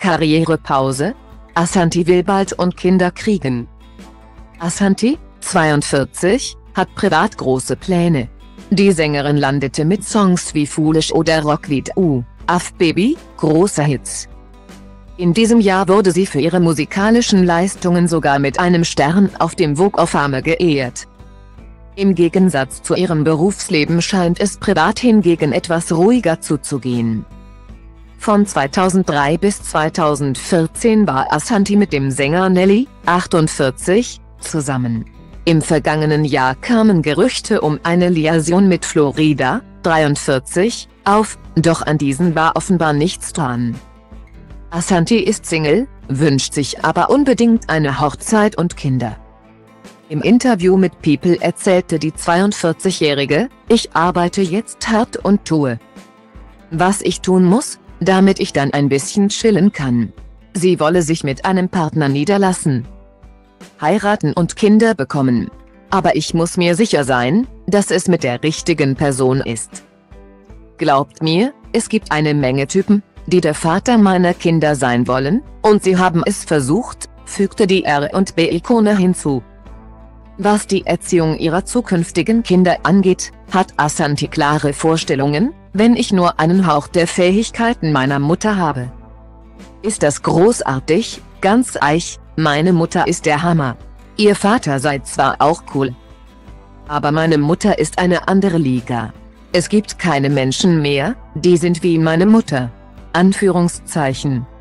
Karrierepause? Ashanti will bald und Kinder kriegen. Ashanti, 42, hat privat große Pläne. Die Sängerin landete mit Songs wie Foolish oder Rock with Af Baby, große Hits. In diesem Jahr wurde sie für ihre musikalischen Leistungen sogar mit einem Stern auf dem Walk of Fame geehrt. Im Gegensatz zu ihrem Berufsleben scheint es privat hingegen etwas ruhiger zuzugehen. Von 2003 bis 2014 war Ashanti mit dem Sänger Nelly, 48, zusammen. Im vergangenen Jahr kamen Gerüchte um eine Liaison mit Florida, 43, auf, doch an diesen war offenbar nichts dran. Ashanti ist Single, wünscht sich aber unbedingt eine Hochzeit und Kinder. Im Interview mit People erzählte die 42-Jährige: Ich arbeite jetzt hart und tue, was ich tun muss, damit ich dann ein bisschen chillen kann. Sie wolle sich mit einem Partner niederlassen, heiraten und Kinder bekommen. Aber ich muss mir sicher sein, dass es mit der richtigen Person ist. Glaubt mir, es gibt eine Menge Typen, die der Vater meiner Kinder sein wollen, und sie haben es versucht, fügte die R&B-Ikone hinzu. Was die Erziehung ihrer zukünftigen Kinder angeht, hat Ashanti klare Vorstellungen: Wenn ich nur einen Hauch der Fähigkeiten meiner Mutter habe, ist das großartig, ganz eich, meine Mutter ist der Hammer. Ihr Vater sei zwar auch cool, aber meine Mutter ist eine andere Liga. Es gibt keine Menschen mehr, die sind wie meine Mutter. Anführungszeichen.